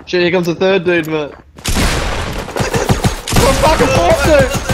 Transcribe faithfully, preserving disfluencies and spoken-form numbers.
Shit, here comes the third dude, mate. What a fucking fourth dude!